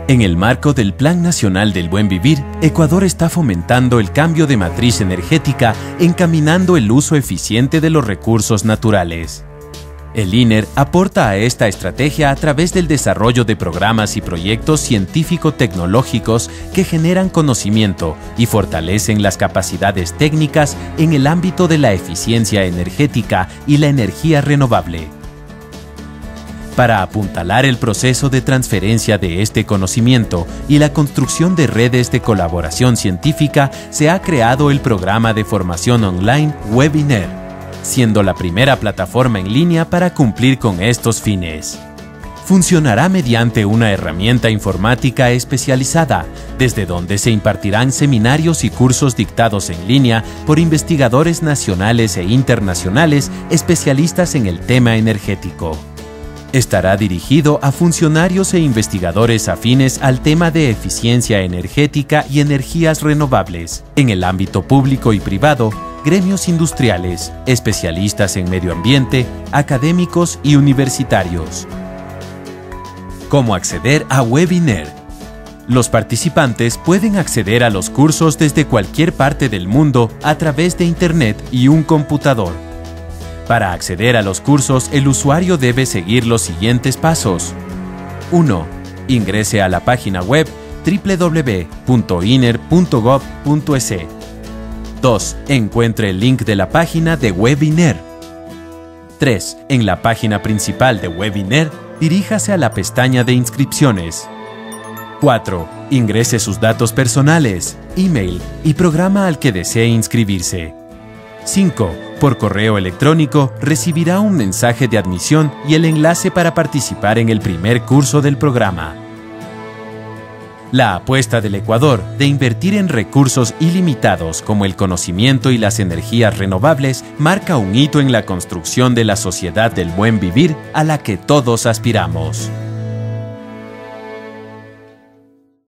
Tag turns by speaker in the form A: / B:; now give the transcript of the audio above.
A: En el marco del Plan Nacional del Buen Vivir, Ecuador está fomentando el cambio de matriz energética, encaminando el uso eficiente de los recursos naturales. El INER aporta a esta estrategia a través del desarrollo de programas y proyectos científico-tecnológicos que generan conocimiento y fortalecen las capacidades técnicas en el ámbito de la eficiencia energética y la energía renovable. Para apuntalar el proceso de transferencia de este conocimiento y la construcción de redes de colaboración científica, se ha creado el programa de formación online WebINER, siendo la primera plataforma en línea para cumplir con estos fines. Funcionará mediante una herramienta informática especializada, desde donde se impartirán seminarios y cursos dictados en línea por investigadores nacionales e internacionales especialistas en el tema energético. Estará dirigido a funcionarios e investigadores afines al tema de eficiencia energética y energías renovables, en el ámbito público y privado, gremios industriales, especialistas en medio ambiente, académicos y universitarios. ¿Cómo acceder a WebINER? Los participantes pueden acceder a los cursos desde cualquier parte del mundo a través de Internet y un computador. Para acceder a los cursos, el usuario debe seguir los siguientes pasos. 1. Ingrese a la página web www.iner.gov.es. 2. Encuentre el link de la página de WebINER. 3. En la página principal de WebINER, diríjase a la pestaña de inscripciones. 4. Ingrese sus datos personales, email y programa al que desee inscribirse. 5. Por correo electrónico recibirá un mensaje de admisión y el enlace para participar en el primer curso del programa. La apuesta del Ecuador de invertir en recursos ilimitados como el conocimiento y las energías renovables marca un hito en la construcción de la sociedad del buen vivir a la que todos aspiramos.